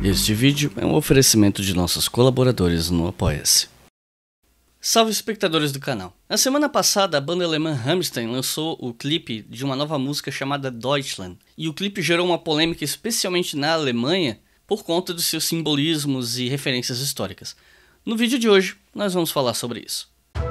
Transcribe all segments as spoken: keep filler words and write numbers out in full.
Este vídeo é um oferecimento de nossos colaboradores no Apoia-se. Salve espectadores do canal! Na semana passada, a banda alemã Rammstein lançou o clipe de uma nova música chamada Deutschland. E o clipe gerou uma polêmica especialmente na Alemanha por conta dos seus simbolismos e referências históricas. No vídeo de hoje, nós vamos falar sobre isso.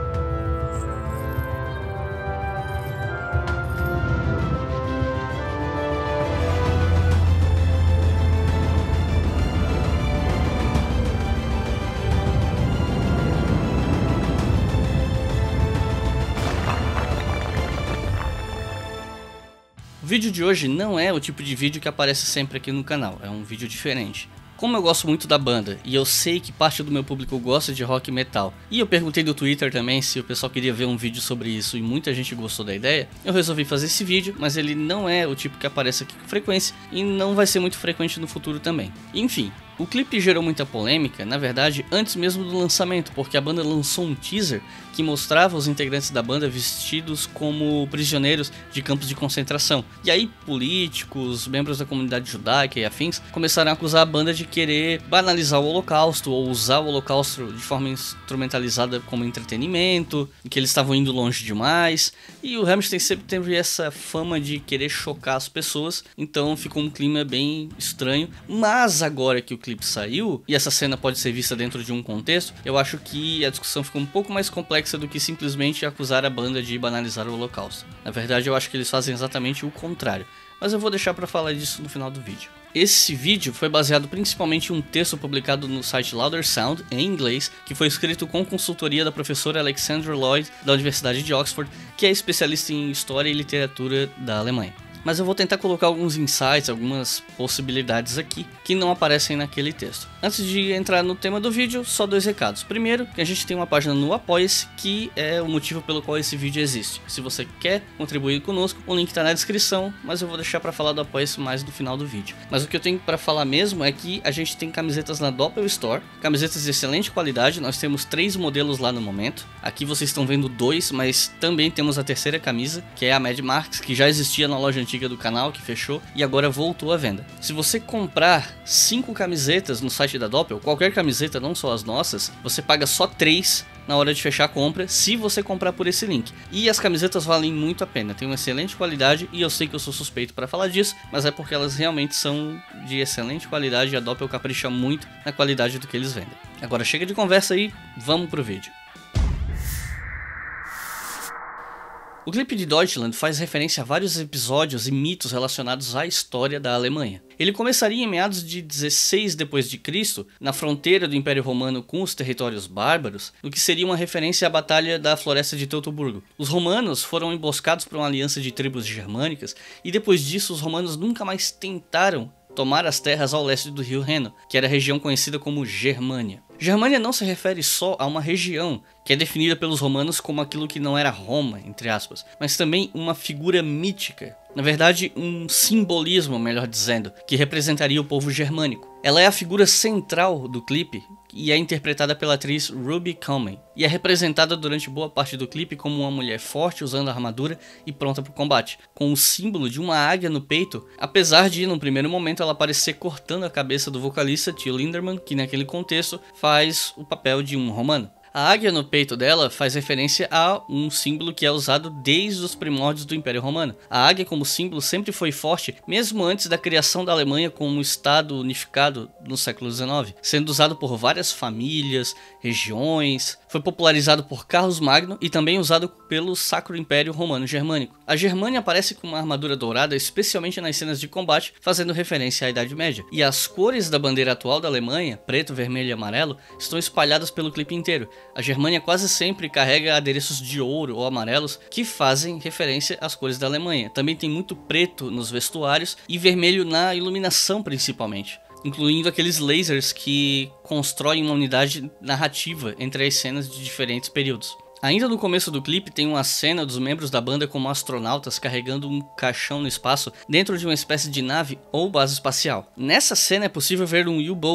O vídeo de hoje não é o tipo de vídeo que aparece sempre aqui no canal, é um vídeo diferente. Como eu gosto muito da banda, e eu sei que parte do meu público gosta de rock e metal, e eu perguntei no Twitter também se o pessoal queria ver um vídeo sobre isso e muita gente gostou da ideia, eu resolvi fazer esse vídeo, mas ele não é o tipo que aparece aqui com frequência, e não vai ser muito frequente no futuro também. Enfim, o clipe gerou muita polêmica, na verdade, antes mesmo do lançamento, porque a banda lançou um teaser que mostrava os integrantes da banda vestidos como prisioneiros de campos de concentração. E aí políticos, membros da comunidade judaica e afins começaram a acusar a banda de querer banalizar o Holocausto ou usar o Holocausto de forma instrumentalizada como entretenimento, que eles estavam indo longe demais. E o Rammstein sempre teve essa fama de querer chocar as pessoas, então ficou um clima bem estranho. Mas agora que o clipe saiu, e essa cena pode ser vista dentro de um contexto, eu acho que a discussão ficou um pouco mais complexa do que simplesmente acusar a banda de banalizar o Holocausto. Na verdade, eu acho que eles fazem exatamente o contrário, mas eu vou deixar para falar disso no final do vídeo. Esse vídeo foi baseado principalmente em um texto publicado no site Louder Sound, em inglês, que foi escrito com consultoria da professora Alexandra Lloyd, da Universidade de Oxford, que é especialista em História e Literatura da Alemanha. Mas eu vou tentar colocar alguns insights, algumas possibilidades aqui que não aparecem naquele texto. Antes de entrar no tema do vídeo, só dois recados. Primeiro, que a gente tem uma página no Apoia-se, que é o motivo pelo qual esse vídeo existe. Se você quer contribuir conosco, o link está na descrição, mas eu vou deixar para falar do Apoia-se mais no final do vídeo. Mas o que eu tenho para falar mesmo é que a gente tem camisetas na Doppel Store, camisetas de excelente qualidade, nós temos três modelos lá no momento. Aqui vocês estão vendo dois, mas também temos a terceira camisa, que é a Mad Marks, que já existia na loja antiga do canal, que fechou e agora voltou à venda. Se você comprar cinco camisetas no site da Doppel, qualquer camiseta, não só as nossas, você paga só três na hora de fechar a compra, se você comprar por esse link. E as camisetas valem muito a pena, tem uma excelente qualidade, e eu sei que eu sou suspeito para falar disso, mas é porque elas realmente são de excelente qualidade e a Doppel capricha muito na qualidade do que eles vendem. Agora chega de conversa aí, vamos pro vídeo. O clipe de Deutschland faz referência a vários episódios e mitos relacionados à história da Alemanha. Ele começaria em meados de dezesseis depois de Cristo, na fronteira do Império Romano com os territórios bárbaros, o que seria uma referência à Batalha da Floresta de Teutoburgo. Os romanos foram emboscados por uma aliança de tribos germânicas, e depois disso os romanos nunca mais tentaram tomar as terras ao leste do rio Reno, que era a região conhecida como Germânia. Germânia não se refere só a uma região, que é definida pelos romanos como aquilo que não era Roma, entre aspas, mas também uma figura mítica, na verdade um simbolismo, melhor dizendo, que representaria o povo germânico. Ela é a figura central do clipe e é interpretada pela atriz Ruby Kamen, e é representada durante boa parte do clipe como uma mulher forte usando armadura e pronta para o combate, com o símbolo de uma águia no peito, apesar de, num primeiro momento, ela parecer cortando a cabeça do vocalista Till Lindemann, que naquele contexto faz o papel de um romano. A águia no peito dela faz referência a um símbolo que é usado desde os primórdios do Império Romano. A águia como símbolo sempre foi forte, mesmo antes da criação da Alemanha como um estado unificado no século dezenove, sendo usado por várias famílias, regiões, foi popularizado por Carlos Magno e também usado pelo Sacro Império Romano Germânico. A Germânia aparece com uma armadura dourada, especialmente nas cenas de combate, fazendo referência à Idade Média. E as cores da bandeira atual da Alemanha, preto, vermelho e amarelo, estão espalhadas pelo clipe inteiro. A Germânia quase sempre carrega adereços de ouro ou amarelos que fazem referência às cores da Alemanha. Também tem muito preto nos vestuários e vermelho na iluminação principalmente, incluindo aqueles lasers que constroem uma unidade narrativa entre as cenas de diferentes períodos. Ainda no começo do clipe tem uma cena dos membros da banda como astronautas carregando um caixão no espaço dentro de uma espécie de nave ou base espacial. Nessa cena é possível ver um U-Boat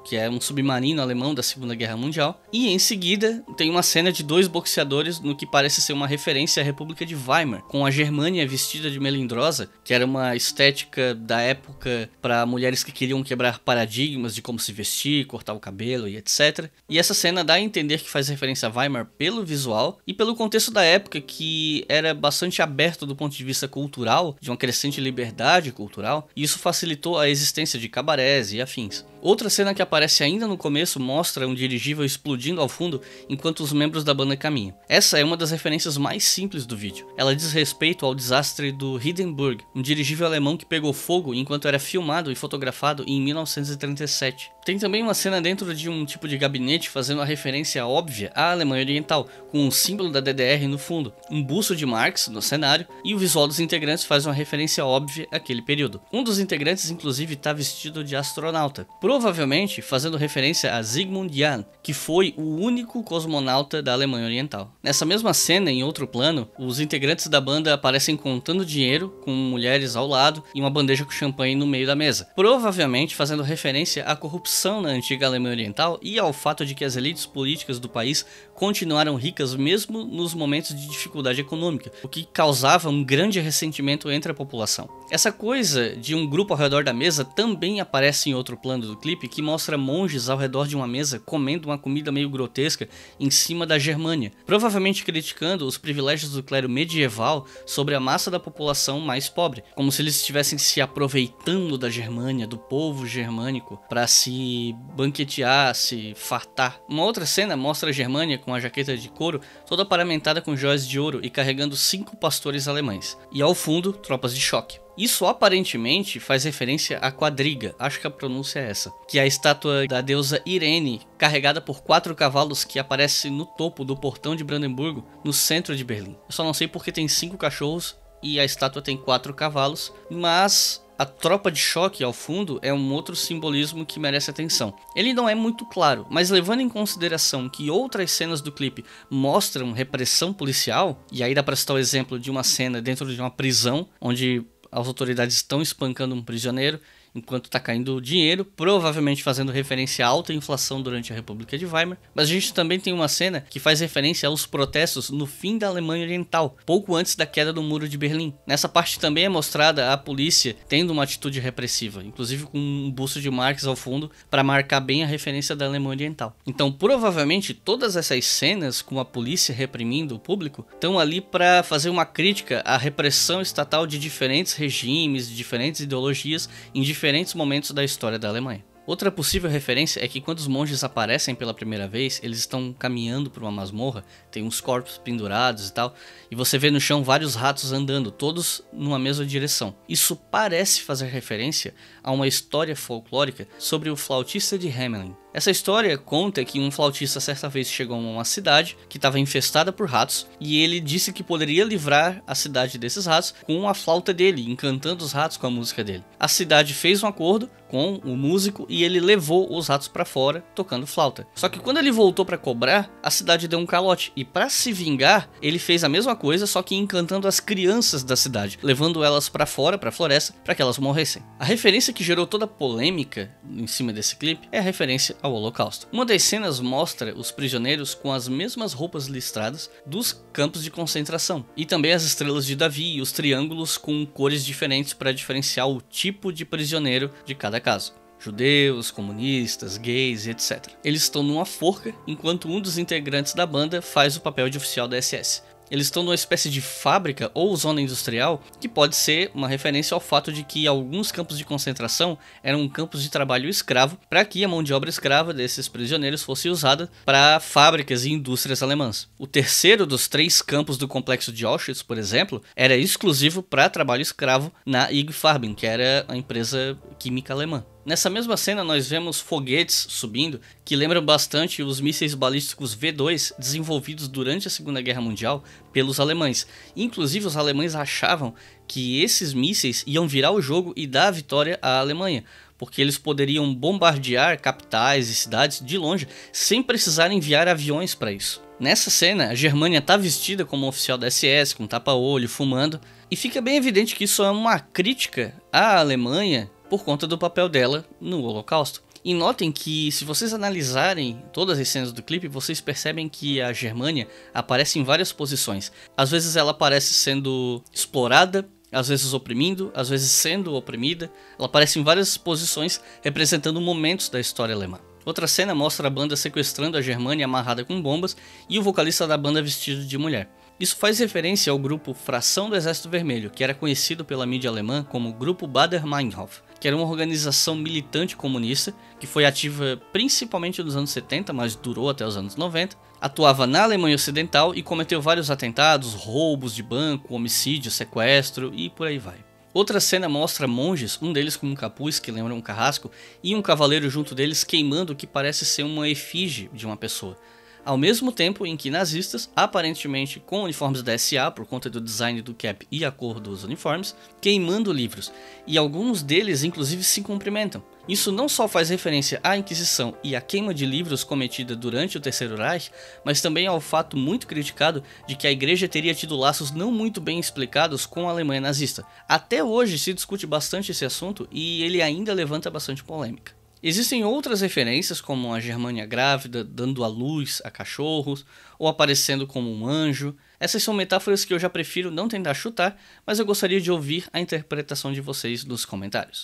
que é um submarino alemão da Segunda Guerra Mundial. E em seguida tem uma cena de dois boxeadores no que parece ser uma referência à República de Weimar, com a Germânia vestida de melindrosa, que era uma estética da época para mulheres que queriam quebrar paradigmas de como se vestir, cortar o cabelo e etcétera. E essa cena dá a entender que faz referência a Weimar pelo visual e pelo contexto da época, que era bastante aberto do ponto de vista cultural, de uma crescente liberdade cultural, e isso facilitou a existência de cabarés e afins. Outra cena que aparece ainda no começo mostra um dirigível explodindo ao fundo enquanto os membros da banda caminham. Essa é uma das referências mais simples do vídeo. Ela diz respeito ao desastre do Hindenburg, um dirigível alemão que pegou fogo enquanto era filmado e fotografado em mil novecentos e trinta e sete. Tem também uma cena dentro de um tipo de gabinete fazendo a referência óbvia à Alemanha Oriental, com o símbolo da D D R no fundo, um busto de Marx no cenário, e o visual dos integrantes faz uma referência óbvia àquele período. Um dos integrantes inclusive está vestido de astronauta, provavelmente fazendo referência a Zygmunt Jähn, que foi o único cosmonauta da Alemanha Oriental. Nessa mesma cena, em outro plano, os integrantes da banda aparecem contando dinheiro, com mulheres ao lado e uma bandeja com champanhe no meio da mesa, provavelmente fazendo referência à corrupção na antiga Alemanha Oriental e ao fato de que as elites políticas do país continuaram ricas mesmo nos momentos de dificuldade econômica, o que causava um grande ressentimento entre a população. Essa coisa de um grupo ao redor da mesa também aparece em outro plano do clipe, que mostra monges ao redor de uma mesa comendo uma comida meio grotesca em cima da Germânia, provavelmente criticando os privilégios do clero medieval sobre a massa da população mais pobre, como se eles estivessem se aproveitando da Germânia, do povo germânico, para se banquetear, se fartar. Uma outra cena mostra a Germânia com a jaqueta de couro toda paramentada com joias de ouro e carregando cinco pastores alemães, e ao fundo, tropas de choque. Isso aparentemente faz referência à quadriga, acho que a pronúncia é essa, que é a estátua da deusa Irene, carregada por quatro cavalos, que aparece no topo do portão de Brandemburgo, no centro de Berlim. Eu só não sei porque tem cinco cachorros e a estátua tem quatro cavalos, mas a tropa de choque ao fundo é um outro simbolismo que merece atenção. Ele não é muito claro, mas levando em consideração que outras cenas do clipe mostram repressão policial, e aí dá para citar o exemplo de uma cena dentro de uma prisão, onde as autoridades estão espancando um prisioneiro enquanto está caindo dinheiro, provavelmente fazendo referência à alta inflação durante a República de Weimar. Mas a gente também tem uma cena que faz referência aos protestos no fim da Alemanha Oriental, pouco antes da queda do Muro de Berlim. Nessa parte também é mostrada a polícia tendo uma atitude repressiva, inclusive com um busto de Marx ao fundo para marcar bem a referência da Alemanha Oriental. Então, provavelmente todas essas cenas com a polícia reprimindo o público estão ali para fazer uma crítica à repressão estatal de diferentes regimes, de diferentes ideologias em diferentes momentos da história da Alemanha. Outra possível referência é que quando os monges aparecem pela primeira vez, eles estão caminhando por uma masmorra, tem uns corpos pendurados e tal, e você vê no chão vários ratos andando, todos numa mesma direção. Isso parece fazer referência a uma história folclórica sobre o flautista de Hamelin. Essa história conta que um flautista certa vez chegou a uma cidade que estava infestada por ratos e ele disse que poderia livrar a cidade desses ratos com a flauta dele, encantando os ratos com a música dele. A cidade fez um acordo com o músico e ele levou os ratos para fora tocando flauta. Só que quando ele voltou para cobrar, a cidade deu um calote e para se vingar, ele fez a mesma coisa, só que encantando as crianças da cidade, levando elas para fora, para a floresta, para que elas morressem. A referência que gerou toda a polêmica em cima desse clipe é a referência ao Holocausto. Uma das cenas mostra os prisioneiros com as mesmas roupas listradas dos campos de concentração, e também as estrelas de Davi e os triângulos com cores diferentes para diferenciar o tipo de prisioneiro de cada caso. Judeus, comunistas, gays e etcétera. Eles estão numa forca, enquanto um dos integrantes da banda faz o papel de oficial da S S. Eles estão numa espécie de fábrica ou zona industrial, que pode ser uma referência ao fato de que alguns campos de concentração eram campos de trabalho escravo, para que a mão de obra escrava desses prisioneiros fosse usada para fábricas e indústrias alemãs. O terceiro dos três campos do complexo de Auschwitz, por exemplo, era exclusivo para trabalho escravo na I G Farben, que era a empresa química alemã. Nessa mesma cena nós vemos foguetes subindo que lembram bastante os mísseis balísticos V dois desenvolvidos durante a Segunda Guerra Mundial pelos alemães. Inclusive os alemães achavam que esses mísseis iam virar o jogo e dar a vitória à Alemanha, porque eles poderiam bombardear capitais e cidades de longe sem precisar enviar aviões para isso. Nessa cena, a Germânia está vestida como um oficial da S S, com tapa-olho, fumando, e fica bem evidente que isso é uma crítica à Alemanha por conta do papel dela no Holocausto. E notem que, se vocês analisarem todas as cenas do clipe, vocês percebem que a Germânia aparece em várias posições. Às vezes ela aparece sendo explorada, às vezes oprimindo, às vezes sendo oprimida. Ela aparece em várias posições representando momentos da história alemã. Outra cena mostra a banda sequestrando a Germânia amarrada com bombas e o vocalista da banda vestido de mulher. Isso faz referência ao grupo Fração do Exército Vermelho, que era conhecido pela mídia alemã como Grupo Baader-Meinhof, que era uma organização militante comunista que foi ativa principalmente nos anos setenta, mas durou até os anos noventa, atuava na Alemanha Ocidental e cometeu vários atentados, roubos de banco, homicídio, sequestro e por aí vai. Outra cena mostra monges, um deles com um capuz que lembra um carrasco, e um cavaleiro junto deles queimando o que parece ser uma efígie de uma pessoa. Ao mesmo tempo em que nazistas, aparentemente com uniformes da S A por conta do design do cap e a cor dos uniformes, queimando livros, e alguns deles inclusive se cumprimentam. Isso não só faz referência à Inquisição e à queima de livros cometida durante o Terceiro Reich, mas também ao fato muito criticado de que a igreja teria tido laços não muito bem explicados com a Alemanha nazista. Até hoje se discute bastante esse assunto e ele ainda levanta bastante polêmica. Existem outras referências, como a Germânia grávida, dando à luz a cachorros, ou aparecendo como um anjo. Essas são metáforas que eu já prefiro não tentar chutar, mas eu gostaria de ouvir a interpretação de vocês nos comentários.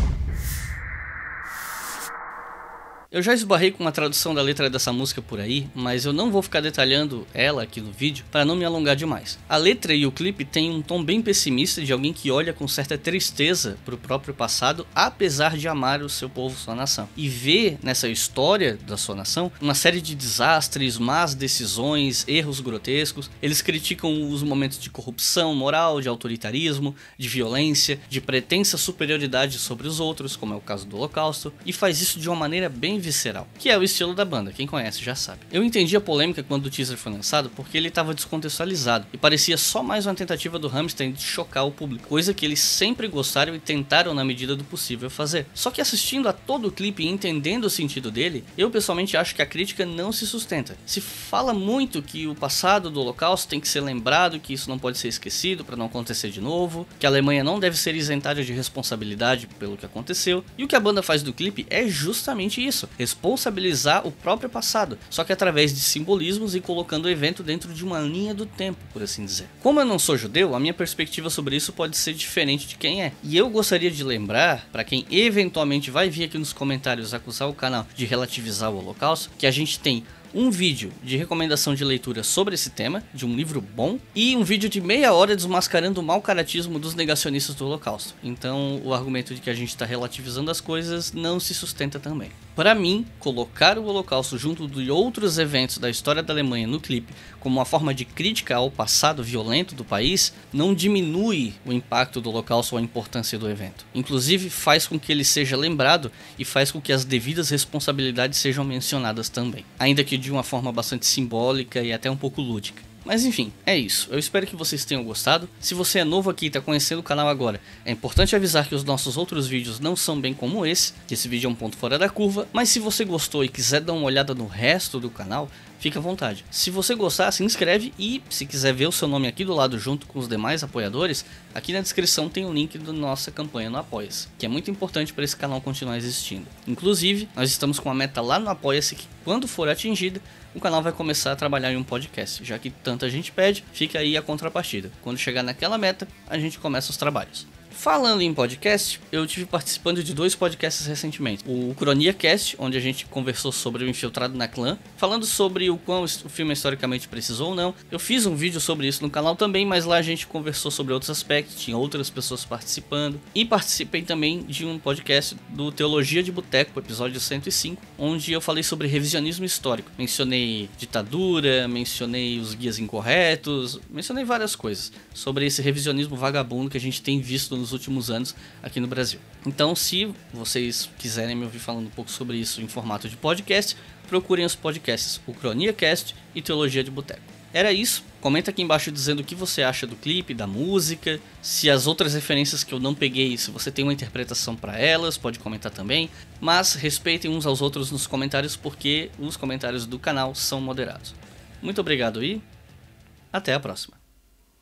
Eu já esbarrei com uma tradução da letra dessa música por aí, mas eu não vou ficar detalhando ela aqui no vídeo para não me alongar demais. A letra e o clipe têm um tom bem pessimista de alguém que olha com certa tristeza para o próprio passado, apesar de amar o seu povo, sua nação. E vê nessa história da sua nação uma série de desastres, más decisões, erros grotescos. Eles criticam os momentos de corrupção moral, de autoritarismo, de violência, de pretensa superioridade sobre os outros, como é o caso do Holocausto, e faz isso de uma maneira bem visceral, que é o estilo da banda, quem conhece já sabe. Eu entendi a polêmica quando o teaser foi lançado porque ele estava descontextualizado e parecia só mais uma tentativa do Rammstein de chocar o público, coisa que eles sempre gostaram e tentaram na medida do possível fazer. Só que assistindo a todo o clipe e entendendo o sentido dele, eu pessoalmente acho que a crítica não se sustenta. Se fala muito que o passado do Holocausto tem que ser lembrado, que isso não pode ser esquecido para não acontecer de novo, que a Alemanha não deve ser isentada de responsabilidade pelo que aconteceu, e o que a banda faz do clipe é justamente isso. Responsabilizar o próprio passado, só que através de simbolismos e colocando o evento dentro de uma linha do tempo, por assim dizer. Como eu não sou judeu, a minha perspectiva sobre isso pode ser diferente de quem é. E eu gostaria de lembrar, para quem eventualmente vai vir aqui nos comentários acusar o canal de relativizar o Holocausto, que a gente tem um vídeo de recomendação de leitura sobre esse tema, de um livro bom, e um vídeo de meia hora desmascarando o mau caratismo dos negacionistas do Holocausto. Então o argumento de que a gente está relativizando as coisas não se sustenta também. Para mim, colocar o Holocausto junto de outros eventos da história da Alemanha no clipe como uma forma de crítica ao passado violento do país não diminui o impacto do Holocausto ou a importância do evento. Inclusive faz com que ele seja lembrado e faz com que as devidas responsabilidades sejam mencionadas também, ainda que de uma forma bastante simbólica e até um pouco lúdica. Mas enfim, é isso. Eu espero que vocês tenham gostado. Se você é novo aqui e está conhecendo o canal agora, é importante avisar que os nossos outros vídeos não são bem como esse, que esse vídeo é um ponto fora da curva, mas se você gostou e quiser dar uma olhada no resto do canal, fica à vontade. Se você gostar, se inscreve e, se quiser ver o seu nome aqui do lado junto com os demais apoiadores, aqui na descrição tem o link da nossa campanha no Apoia-se, que é muito importante para esse canal continuar existindo. Inclusive, nós estamos com uma meta lá no Apoia-se que, quando for atingida, o canal vai começar a trabalhar em um podcast, já que tanta gente pede, fica aí a contrapartida. Quando chegar naquela meta, a gente começa os trabalhos. Falando em podcast, eu tive participando de dois podcasts recentemente. O CroniaCast, onde a gente conversou sobre o Infiltrado na Clã, falando sobre o quão o filme historicamente precisou ou não. Eu fiz um vídeo sobre isso no canal também, mas lá a gente conversou sobre outros aspectos, tinha outras pessoas participando. E participei também de um podcast do Teologia de Boteco, episódio cento e cinco, onde eu falei sobre revisionismo histórico. Mencionei ditadura, mencionei os guias incorretos, mencionei várias coisas sobre esse revisionismo vagabundo que a gente tem visto nos últimos anos aqui no Brasil. Então, se vocês quiserem me ouvir falando um pouco sobre isso em formato de podcast, procurem os podcasts, o CroniaCast e Teologia de Boteco. Era isso. Comenta aqui embaixo dizendo o que você acha do clipe, da música, se as outras referências que eu não peguei, se você tem uma interpretação para elas, pode comentar também. Mas respeitem uns aos outros nos comentários, porque os comentários do canal são moderados. Muito obrigado e até a próxima.